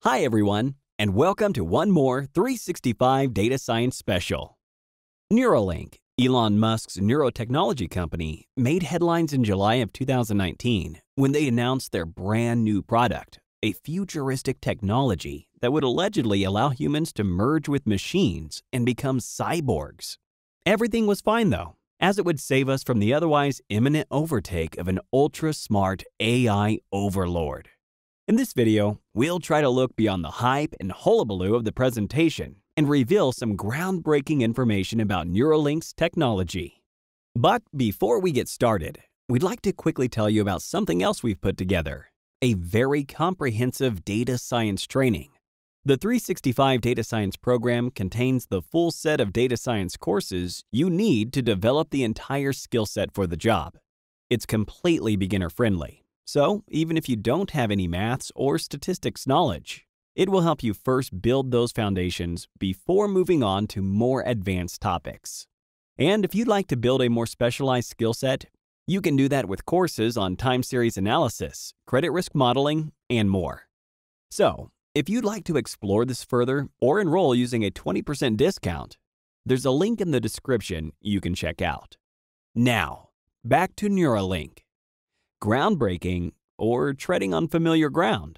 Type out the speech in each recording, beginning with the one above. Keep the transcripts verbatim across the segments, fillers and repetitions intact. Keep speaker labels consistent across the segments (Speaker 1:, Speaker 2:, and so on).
Speaker 1: Hi everyone, and welcome to one more three sixty-five Data Science Special. Neuralink, Elon Musk's neurotechnology company, made headlines in July of two thousand nineteen when they announced their brand new product, a futuristic technology that would allegedly allow humans to merge with machines and become cyborgs. Everything was fine though, as it would save us from the otherwise imminent overtake of an ultra-smart A I overlord. In this video, we'll try to look beyond the hype and hullabaloo of the presentation and reveal some groundbreaking information about Neuralink's technology. But before we get started, we'd like to quickly tell you about something else we've put together, a very comprehensive data science training. The three sixty-five Data Science program contains the full set of data science courses you need to develop the entire skill set for the job. It's completely beginner-friendly. So, even if you don't have any maths or statistics knowledge, it will help you first build those foundations before moving on to more advanced topics. And if you'd like to build a more specialized skill set, you can do that with courses on time series analysis, credit risk modeling, and more. So, if you'd like to explore this further or enroll using a twenty percent discount, there's a link in the description you can check out. Now, back to Neuralink. Groundbreaking or treading on familiar ground.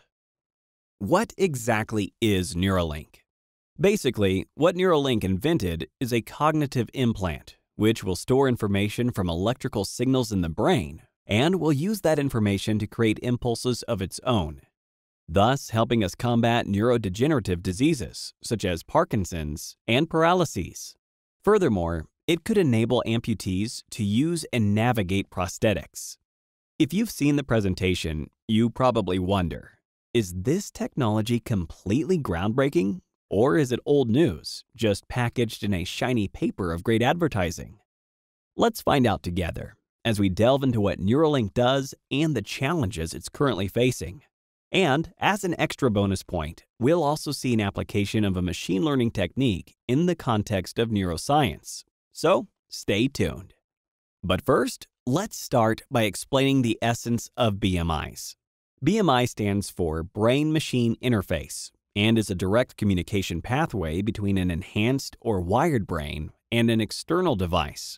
Speaker 1: What exactly is Neuralink? Basically, what Neuralink invented is a cognitive implant, which will store information from electrical signals in the brain and will use that information to create impulses of its own, thus helping us combat neurodegenerative diseases such as Parkinson's and paralyses. Furthermore, it could enable amputees to use and navigate prosthetics. If you've seen the presentation, you probably wonder, is this technology completely groundbreaking, or is it old news, just packaged in a shiny paper of great advertising? Let's find out together as we delve into what Neuralink does and the challenges it's currently facing. And as an extra bonus point, we'll also see an application of a machine learning technique in the context of neuroscience. So stay tuned. But first, let's start by explaining the essence of B M Is. B M I stands for Brain-Machine Interface and is a direct communication pathway between an enhanced or wired brain and an external device.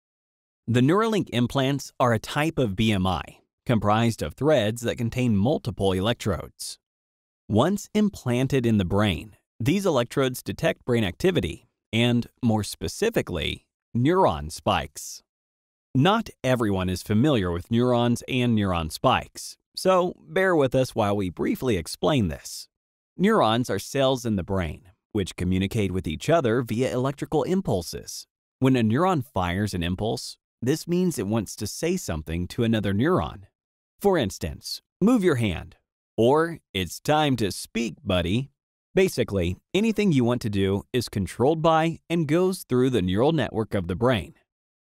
Speaker 1: The Neuralink implants are a type of B M I, comprised of threads that contain multiple electrodes. Once implanted in the brain, these electrodes detect brain activity and, more specifically, neuron spikes. Not everyone is familiar with neurons and neuron spikes, so bear with us while we briefly explain this. Neurons are cells in the brain, which communicate with each other via electrical impulses. When a neuron fires an impulse, this means it wants to say something to another neuron. For instance, move your hand, or it's time to speak, buddy. Basically, anything you want to do is controlled by and goes through the neural network of the brain.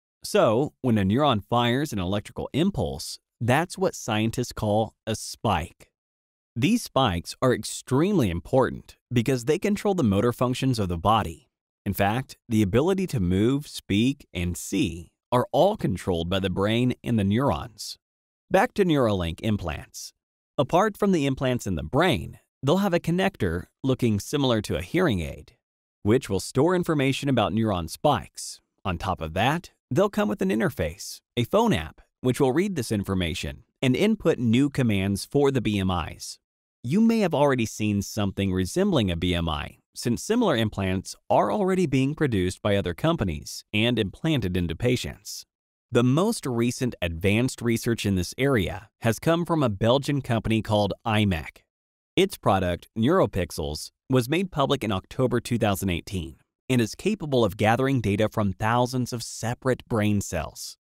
Speaker 1: So, when a neuron fires an electrical impulse, that's what scientists call a spike. These spikes are extremely important because they control the motor functions of the body. In fact, the ability to move, speak, and see are all controlled by the brain and the neurons. Back to Neuralink implants. Apart from the implants in the brain, they'll have a connector looking similar to a hearing aid, which will store information about neuron spikes. On top of that, they'll come with an interface, a phone app, which will read this information and input new commands for the B M Is. You may have already seen something resembling a B M I, since similar implants are already being produced by other companies and implanted into patients. The most recent advanced research in this area has come from a Belgian company called I M E C. Its product, NeuroPixels, was made public in October two thousand eighteen. And is capable of gathering data from thousands of separate brain cells.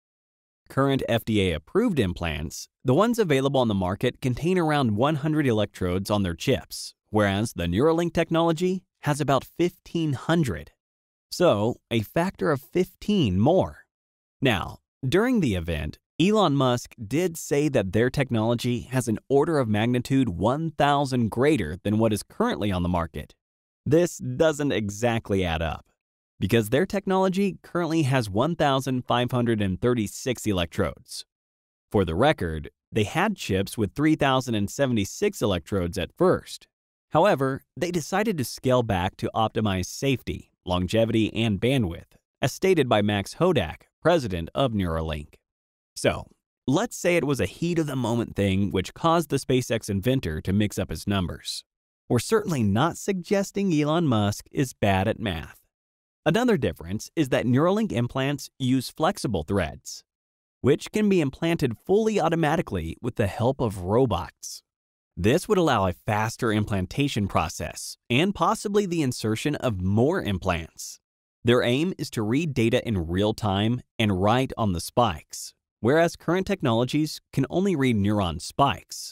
Speaker 1: Current F D A-approved implants, the ones available on the market, contain around one hundred electrodes on their chips, whereas the Neuralink technology has about fifteen hundred. So, a factor of fifteen more. Now, during the event, Elon Musk did say that their technology has an order of magnitude one thousand greater than what is currently on the market. This doesn't exactly add up, because their technology currently has one thousand five hundred thirty-six electrodes. For the record, they had chips with three thousand seventy-six electrodes at first, However, they decided to scale back to optimize safety, longevity, and bandwidth, as stated by Max Hodak, president of Neuralink. So, let's say it was a heat-of-the-moment thing which caused the SpaceX inventor to mix up his numbers. We're certainly not suggesting Elon Musk is bad at math. Another difference is that Neuralink implants use flexible threads, which can be implanted fully automatically with the help of robots. This would allow a faster implantation process and possibly the insertion of more implants. Their aim is to read data in real time and write on the spikes, whereas current technologies can only read neuron spikes.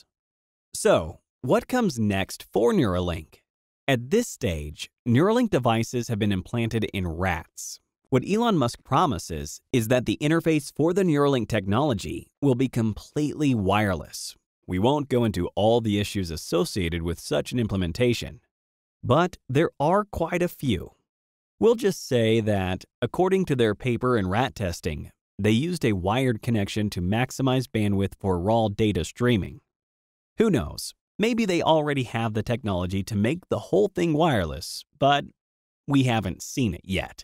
Speaker 1: So, what comes next for Neuralink? At this stage, Neuralink devices have been implanted in rats. What Elon Musk promises is that the interface for the Neuralink technology will be completely wireless. We won't go into all the issues associated with such an implementation, but there are quite a few. We'll just say that, according to their paper in rat testing, they used a wired connection to maximize bandwidth for raw data streaming. Who knows? Maybe they already have the technology to make the whole thing wireless, but we haven't seen it yet.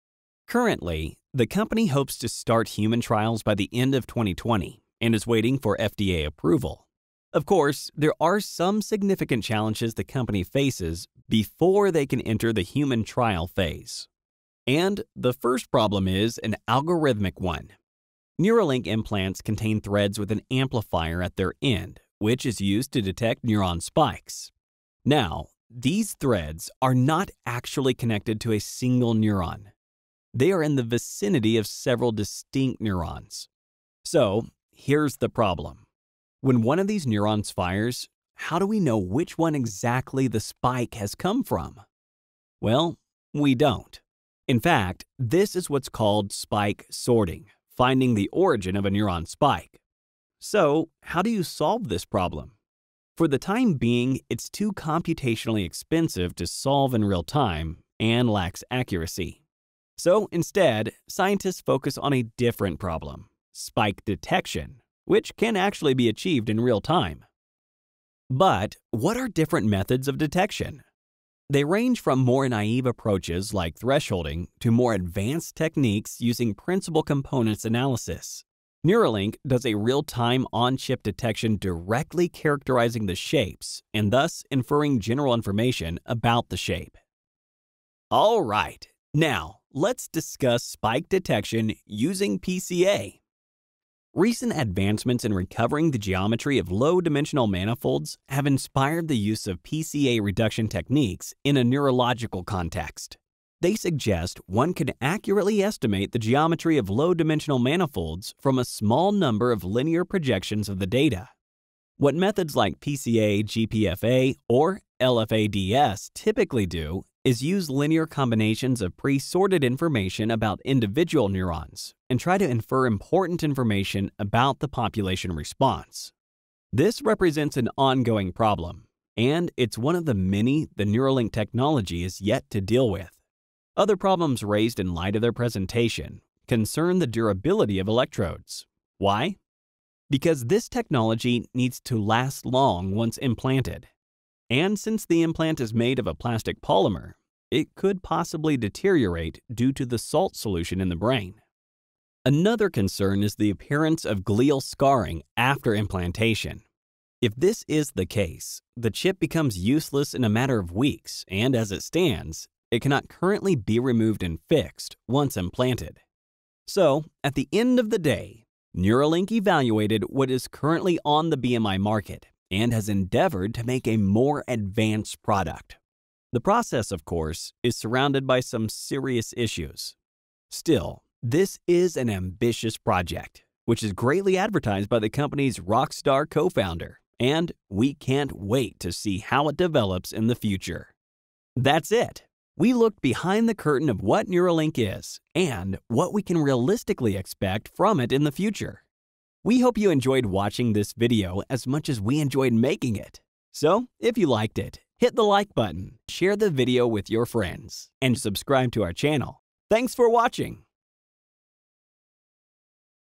Speaker 1: Currently, the company hopes to start human trials by the end of twenty twenty and is waiting for F D A approval. Of course, there are some significant challenges the company faces before they can enter the human trial phase. And the first problem is an algorithmic one. Neuralink implants contain threads with an amplifier at their end, which is used to detect neuron spikes. Now, these threads are not actually connected to a single neuron. They are in the vicinity of several distinct neurons. So, here's the problem. When one of these neurons fires, how do we know which one exactly the spike has come from? Well, we don't. In fact, this is what's called spike sorting, finding the origin of a neuron spike. So, how do you solve this problem? For the time being, it's too computationally expensive to solve in real time and lacks accuracy. So instead, scientists focus on a different problem, spike detection, which can actually be achieved in real time. But what are different methods of detection? They range from more naive approaches like thresholding to more advanced techniques using principal components analysis. Neuralink does a real-time on-chip detection directly characterizing the shapes and thus inferring general information about the shape. All right, now let's discuss spike detection using P C A. Recent advancements in recovering the geometry of low-dimensional manifolds have inspired the use of P C A reduction techniques in a neurological context. They suggest one can accurately estimate the geometry of low-dimensional manifolds from a small number of linear projections of the data. What methods like P C A G P F A or L F A D S typically do is use linear combinations of pre-sorted information about individual neurons and try to infer important information about the population response. This represents an ongoing problem, and it's one of the many the Neuralink technology is yet to deal with. Other problems raised in light of their presentation concern the durability of electrodes. Why? Because this technology needs to last long once implanted. And since the implant is made of a plastic polymer, it could possibly deteriorate due to the salt solution in the brain. Another concern is the appearance of glial scarring after implantation. If this is the case, the chip becomes useless in a matter of weeks, and as it stands, it cannot currently be removed and fixed once implanted. So, at the end of the day, Neuralink evaluated what is currently on the B M I market and has endeavored to make a more advanced product. The process, of course, is surrounded by some serious issues. Still, this is an ambitious project, which is greatly advertised by the company's rockstar co-founder, and we can't wait to see how it develops in the future. That's it. We looked behind the curtain of what Neuralink is and what we can realistically expect from it in the future. We hope you enjoyed watching this video as much as we enjoyed making it. So, if you liked it, hit the like button, share the video with your friends, and subscribe to our channel. Thanks for watching!